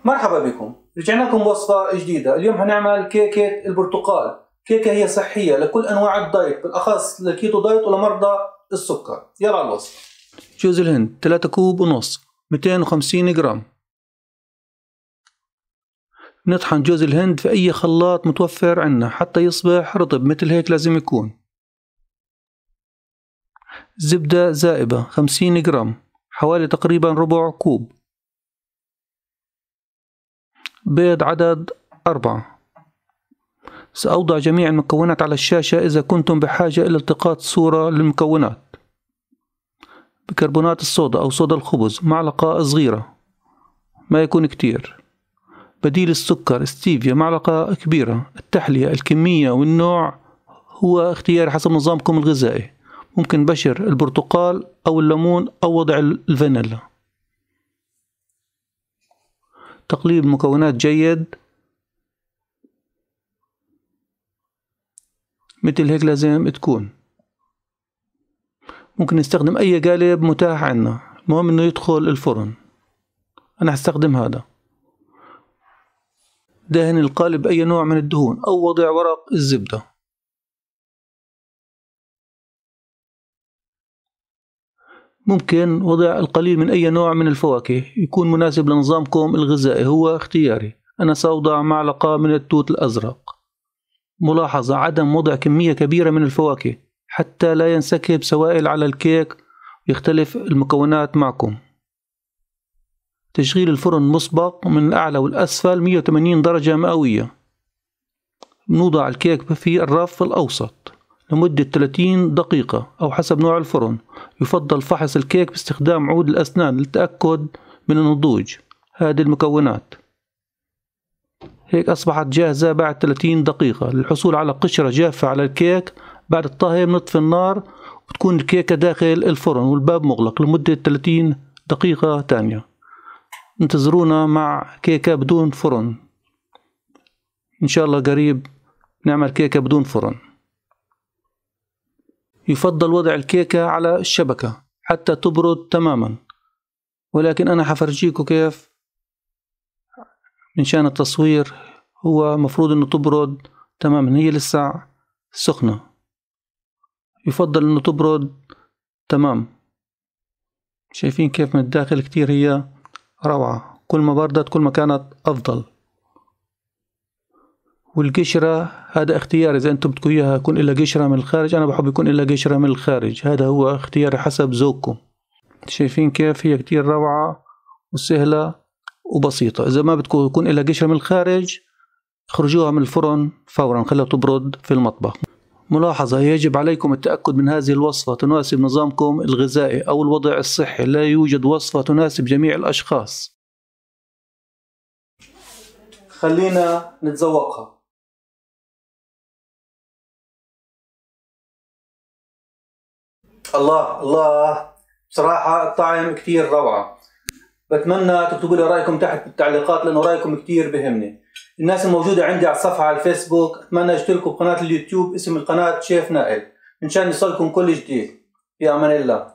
مرحبا بكم، رجعنا لكم بوصفة جديدة. اليوم هنعمل كيكة البرتقال. كيكة هي صحية لكل أنواع الدايت، بالأخص للكيتو دايت ولمرضى السكر. يلا على الوصفة. جوز الهند 3 كوب ونص، 250 جرام. نطحن جوز الهند في أي خلاط متوفر عندنا حتى يصبح رطب، مثل هيك لازم يكون. زبدة زائبة 50 جرام، حوالي تقريبا ربع كوب. بيض عدد 4. سأوضع جميع المكونات على الشاشة إذا كنتم بحاجة إلى التقاط صورة للمكونات. بيكربونات الصودا أو صودا الخبز معلقة صغيرة، ما يكون كتير. بديل السكر ستيفيا معلقة كبيرة. التحلية الكمية والنوع هو اختياري حسب نظامكم الغذائي، ممكن بشر البرتقال أو الليمون أو وضع الفانيلا. تقليب المكونات جيد، مثل هيك لازم تكون. ممكن نستخدم أي قالب متاح عندنا، المهم إنه يدخل الفرن. أنا هستخدم هذا. دهن القالب بأي نوع من الدهون أو وضع ورق الزبدة. ممكن وضع القليل من أي نوع من الفواكه يكون مناسب لنظامكم الغذائي، هو اختياري. أنا سأوضع معلقة من التوت الأزرق. ملاحظة: عدم وضع كمية كبيرة من الفواكه حتى لا ينسكب سوائل على الكيك ويختلف المكونات معكم. تشغيل الفرن مسبق من الأعلى والأسفل 180 درجة مئوية. نوضع الكيك في الرف الأوسط لمدة 30 دقيقة أو حسب نوع الفرن. يفضل فحص الكيك باستخدام عود الأسنان للتأكد من النضوج. هذه المكونات هيك أصبحت جاهزة بعد 30 دقيقة. للحصول على قشرة جافة على الكيك بعد الطهي بنطفي النار وتكون الكيكة داخل الفرن والباب مغلق لمدة 30 دقيقة تانية. انتظرونا مع كيكة بدون فرن، إن شاء الله قريب نعمل كيكة بدون فرن. يفضل وضع الكيكة على الشبكة حتى تبرد تماما، ولكن أنا حفرجيكم كيف من شان التصوير. هو مفروض إنه تبرد تماما، هي لسه سخنة. يفضل إنه تبرد تمام. شايفين كيف من الداخل كتير هي روعة. كل ما بردت كل ما كانت أفضل. والقشرة هذا اختياري، إذا أنتم بدكم إياها يكون إلا قشرة من الخارج، أنا بحب يكون إلا قشرة من الخارج. هذا هو اختياري حسب ذوقكم. شايفين كيف هي كتير روعة وسهلة وبسيطة. إذا ما بدكم يكون إلا قشرة من الخارج، اخرجوها من الفرن فورا، خليها تبرد في المطبخ. ملاحظة: يجب عليكم التأكد من هذه الوصفة تناسب نظامكم الغذائي أو الوضع الصحي. لا يوجد وصفة تناسب جميع الأشخاص. خلينا نتذوقها. الله الله، بصراحة الطعم كتير روعة. بتمنى تكتبوا لي رأيكم تحت بالتعليقات، لأنه رأيكم كتير بهمني. الناس الموجودة عندي على الصفحة على الفيسبوك أتمنى يشتركوا بقناة اليوتيوب اسم القناة شيف نائل، من شان يصلكم كل جديد. في أمان الله.